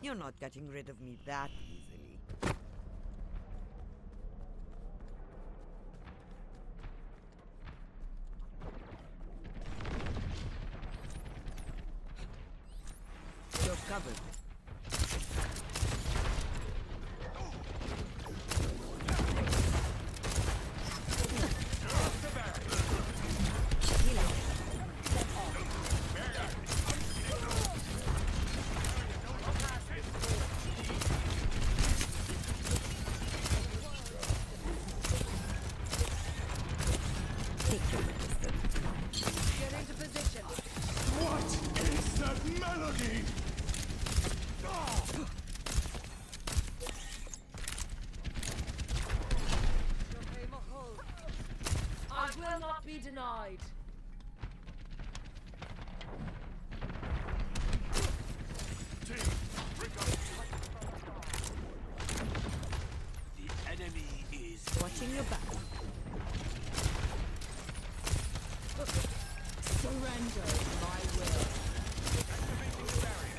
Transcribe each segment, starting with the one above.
You're not getting rid of me that easily. You're covered. Be denied. The enemy is Watching your back. Surrender my will. activating the barrier.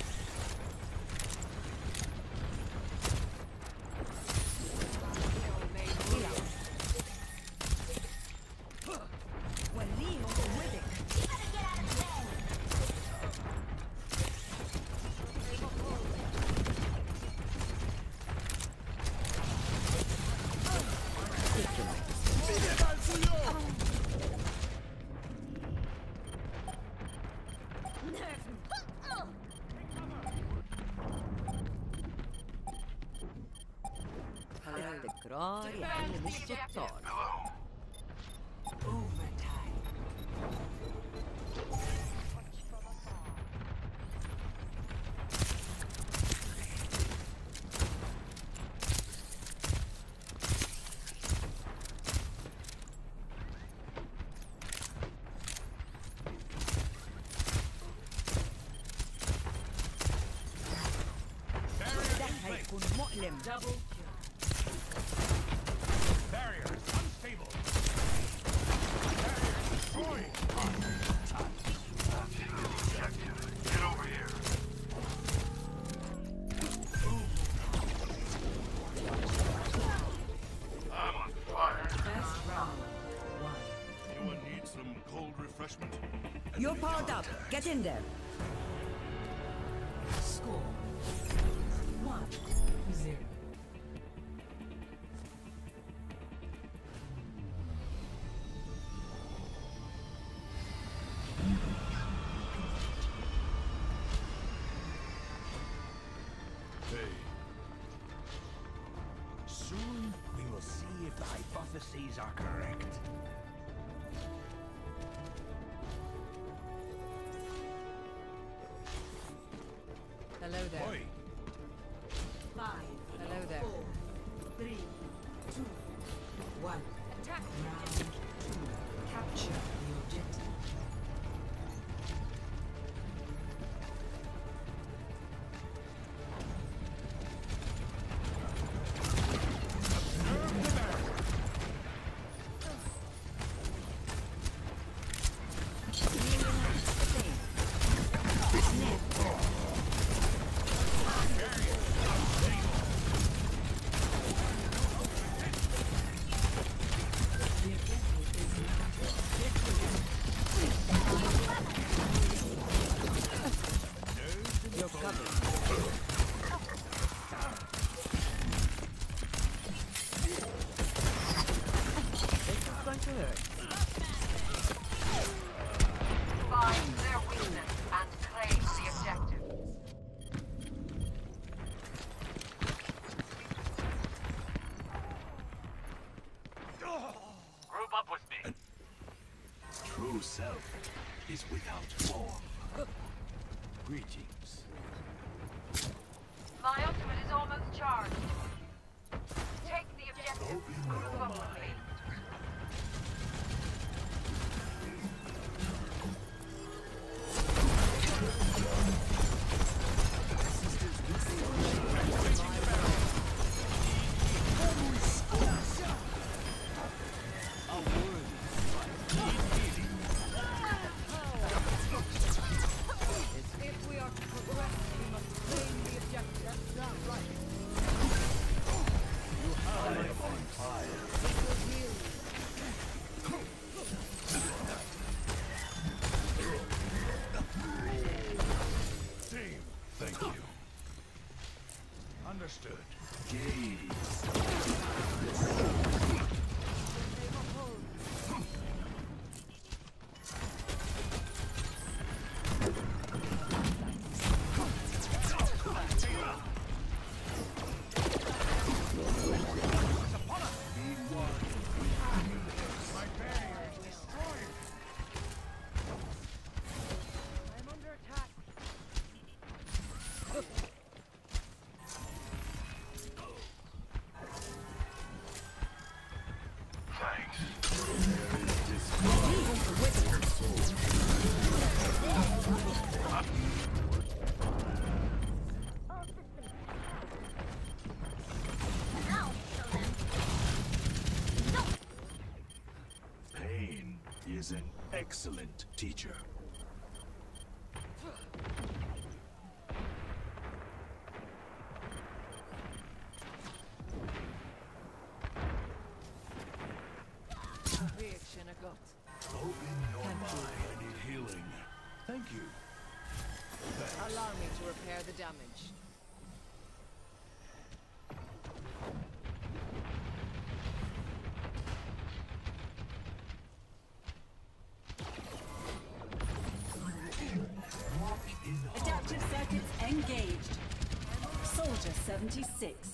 Gloria alle sottono. Double. Barrier unstable. Barrier destroyed. Get over here. I'm on fire. Best round. Anyone need some cold refreshment? You're powered up. Get in there. Score 1-0. Hey, Soon we will see if the hypotheses are correct. Hello there. Oi! 5. Hello there. 4, 3, 2, 1. Attack. Round 2. Capture the objective. You're covered. This is going to hurt. Find their weakness and claim the objective. group up with me. True self is without form. Greetings. My ultimate is almost charged. Take the objective. Group up with me. If we are to progress, we must claim the objective. Understood. I'm under attack. Pain is an excellent teacher. Reaction I got. Open your mind. I need healing. Thank you. Allow me to repair the damage. Adaptive circuits engaged. Soldier 76.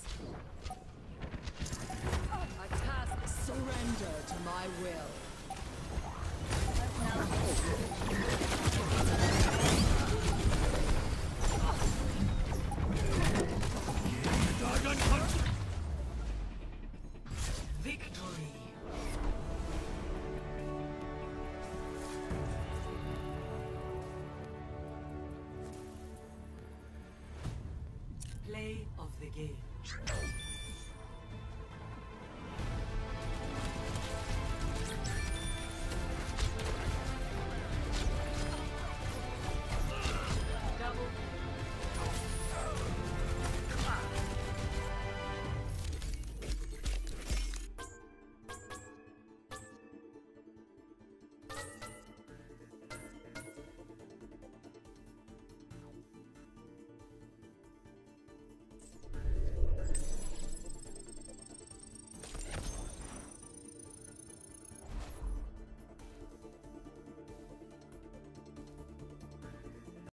A task surrender to my will. Victory. Play of the game.